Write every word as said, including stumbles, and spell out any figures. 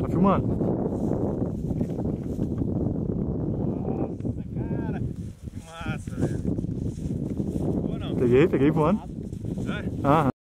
Tá filmando? Nossa, cara. Que massa, velho. Ou não? Peguei, peguei voando. É? Aham.